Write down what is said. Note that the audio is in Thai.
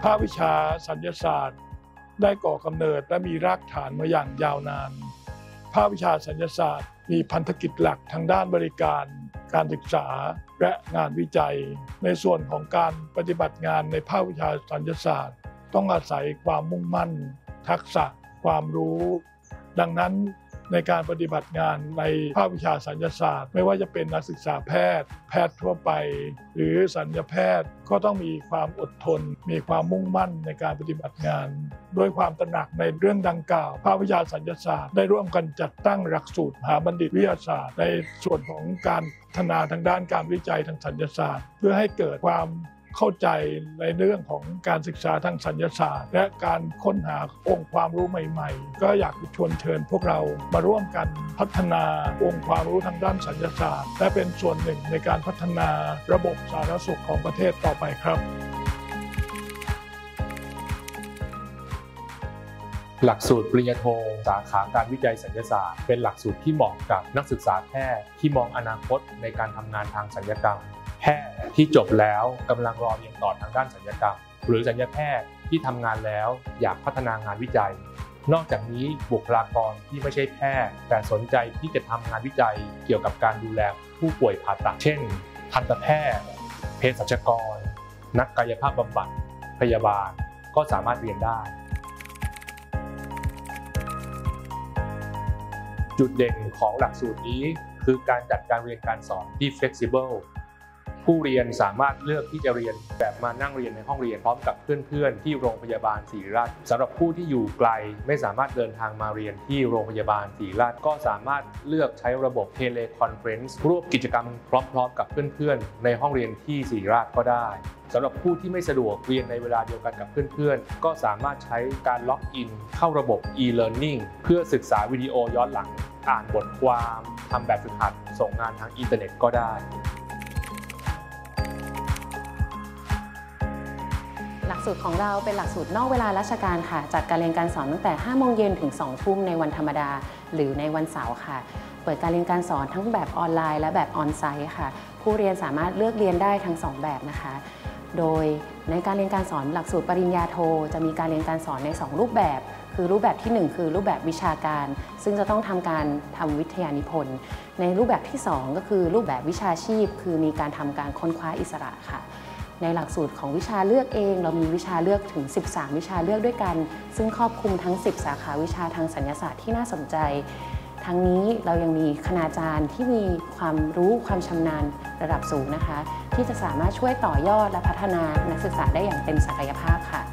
ภาควิชาสัญญศาสตร์ได้ก่อกำเนิดและมีรากฐานมาอย่างยาวนานภาควิชาสัญญศาสตร์มีพันธกิจหลักทางด้านบริการการศึกษาและงานวิจัยในส่วนของการปฏิบัติงานในภาควิชาสัญญศาสตร์ต้องอาศัยความมุ่งมั่นทักษะความรู้ดังนั้นในการปฏิบัติงานในภาควิชาสัญญศาสตร์ไม่ว่าจะเป็นนักศึกษาแพทย์ทั่วไปหรือสัญญแพทย์ก็ต้องมีความอดทนมีความมุ่งมั่นในการปฏิบัติงานด้วยความตระหนักในเรื่องดังกล่าวภาควิชาสัญญศาสตร์ได้ร่วมกันจัดตั้งหลักสูตรมหาบัณฑิตวิทยาศาสตร์ในส่วนของการพัฒนาทางด้านการวิจัยทางสัญญศาสตร์เพื่อให้เกิดความเข้าใจในเรื่องของการศึกษาทางสัญญศาสตร์และการค้นหาองค์ความรู้ใหม่ๆก็อยากชวนเชิญพวกเรามาร่วมกันพัฒนาองค์ความรู้ทางด้านสัญญศาสตร์และเป็นส่วนหนึ่งในการพัฒนาระบบสาธารณสุขของประเทศต่อไปครับหลักสูตรปริญญาโทสาขาการวิจัยสัญญศาสตร์เป็นหลักสูตรที่เหมาะกับนักศึกษาแพทย์ที่มองอนาคตในการทำงานทางศัลยกรรมแพทย์ที่จบแล้วกำลังรอเรียนต่อทางด้านศัลยกรรมหรือศัลยแพทย์ที่ทำงานแล้วอยากพัฒนางานวิจัยนอกจากนี้บุคลากรที่ไม่ใช่แพทย์แต่สนใจที่จะทำงานวิจัยเกี่ยวกับการดูแลผู้ป่วยผ่าตัดเช่นทันตแพทย์เภสัชกรนักกายภาพบำบัดพยาบาลก็สามารถเรียนได้จุดเด่นของหลักสูตรนี้คือการจัดการเรียนการสอนที่ flexible ผู้เรียนสามารถเลือกที่จะเรียนแบบมานั่งเรียนในห้องเรียนพร้อมกับเพื่อนๆที่โรงพยาบาลศิริราชสำหรับผู้ที่อยู่ไกลไม่สามารถเดินทางมาเรียนที่โรงพยาบาลศิริราชก็สามารถเลือกใช้ระบบ Teleconference ร่วมกิจกรรมพร้อมๆกับเพื่อนๆในห้องเรียนที่ศิริราชก็ได้สำหรับผู้ที่ไม่สะดวกเรียนในเวลาเดียวกันกับเพื่อนๆก็สามารถใช้การล็อกอินเข้าระบบ e-learning เพื่อศึกษาวิดีโอย้อนหลังอ่านบทความทำแบบฝึกหัดส่งงานทางอินเทอร์เน็ตก็ได้หลักสูตรของเราเป็นหลักสูตรนอกเวลาราชการค่ะจัดการเรียนการสอนตั้งแต่ 5 โมงเย็นถึง 2 ทุ่มในวันธรรมดาหรือในวันเสาร์ค่ะเปิดการเรียนการสอนทั้งแบบออนไลน์และแบบออนไซต์ค่ะผู้เรียนสามารถเลือกเรียนได้ทั้ง2แบบนะคะโดยในการเรียนการสอนหลักสูตรปริญญาโทจะมีการเรียนการสอนใน2รูปแบบคือรูปแบบที่1คือรูปแบบวิชาการซึ่งจะต้องทำการทำวิทยานิพนธ์ในรูปแบบที่2ก็คือรูปแบบวิชาชีพคือมีการทำการค้นคว้าอิสระค่ะในหลักสูตรของวิชาเลือกเองเรามีวิชาเลือกถึง13วิชาเลือกด้วยกันซึ่งครอบคลุมทั้ง10สาขาวิชาทางสัญญศาสตร์ที่น่าสนใจทั้งนี้เรายังมีคณาจารย์ที่มีความรู้ความชำนาญระดับสูงนะคะที่จะสามารถช่วยต่อยอดและพัฒนานักศึกษาได้อย่างเต็มศักยภาพค่ะ